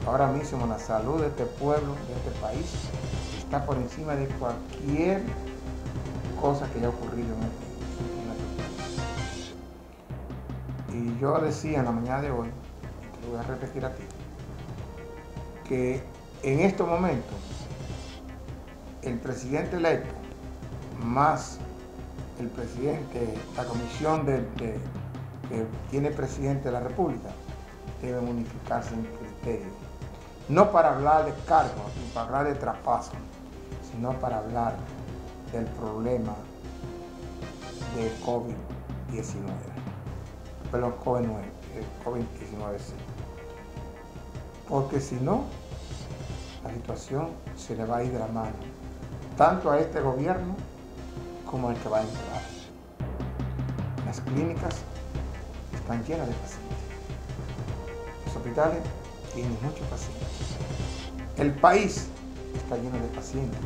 Ahora mismo la salud de este pueblo, de este país, está por encima de cualquier cosa que haya ocurrido en nuestro país. Y yo decía en la mañana de hoy, y te lo voy a repetir a ti, que en estos momentos el presidente electo más el presidente, la comisión que tiene presidente de la República, deben unificarse en criterio. No para hablar de cargos ni para hablar de traspaso, sino para hablar del problema de COVID-19. Perdón, COVID-19, sí. Porque si no, la situación se le va a ir de la mano, tanto a este gobierno como al que va a entrar. Las clínicas están llenas de pacientes. Los hospitales tienen muchos pacientes. El país está lleno de pacientes.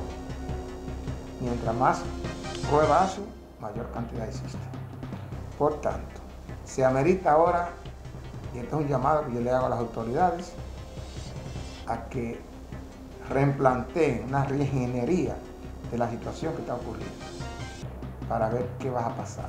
Mientras más pruebas hace, mayor cantidad existe. Por tanto, se amerita ahora, y este es un llamado que yo le hago a las autoridades, a que reimplanteen una reingeniería de la situación que está ocurriendo para ver qué va a pasar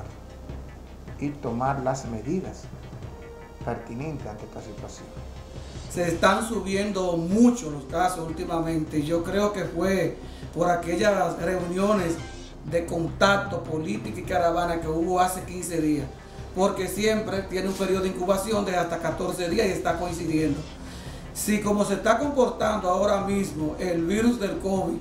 y tomar las medidas pertinentes ante esta situación. Se están subiendo mucho los casos últimamente. Yo creo que fue por aquellas reuniones de contacto política y caravana que hubo hace 15 días, porque siempre tiene un periodo de incubación de hasta 14 días y está coincidiendo. Si como se está comportando ahora mismo el virus del COVID,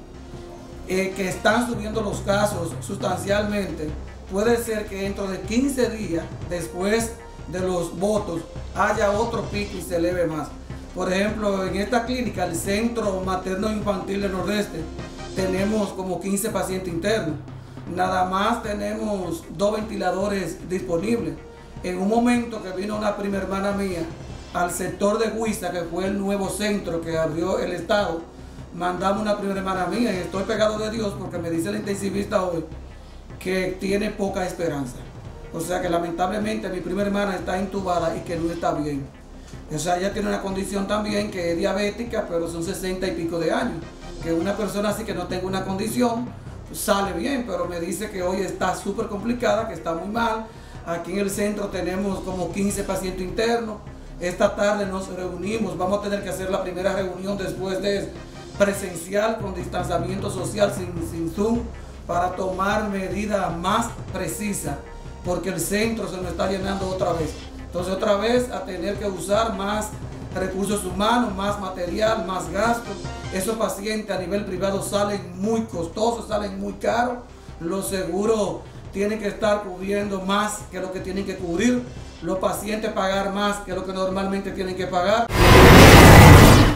que están subiendo los casos sustancialmente, puede ser que dentro de 15 días, después de los votos, haya otro pico y se eleve más. Por ejemplo, en esta clínica, el Centro Materno Infantil del Nordeste, tenemos como 15 pacientes internos. Nada más tenemos 2 ventiladores disponibles. En un momento que vino una prima hermana mía al sector de Huiza, que fue el nuevo centro que abrió el Estado, mandamos una prima hermana mía y estoy pegado de Dios porque me dice la intensivista hoy que tiene poca esperanza. O sea que lamentablemente mi prima hermana está intubada y que no está bien. O sea, ella tiene una condición también que es diabética, pero son 60 y pico de años. Que una persona así que no tenga una condición sale bien, pero me dice que hoy está súper complicada, que está muy mal. Aquí en el centro tenemos como 15 pacientes internos. Esta tarde nos reunimos, vamos a tener que hacer la primera reunión después de presencial con distanciamiento social sin Zoom para tomar medidas más precisas, porque el centro se nos está llenando otra vez. Entonces otra vez a tener que usar más recursos humanos, más material, más gastos. Esos pacientes a nivel privado salen muy costosos, salen muy caros. Los seguros tienen que estar cubriendo más que lo que tienen que cubrir. Los pacientes pagar más que lo que normalmente tienen que pagar.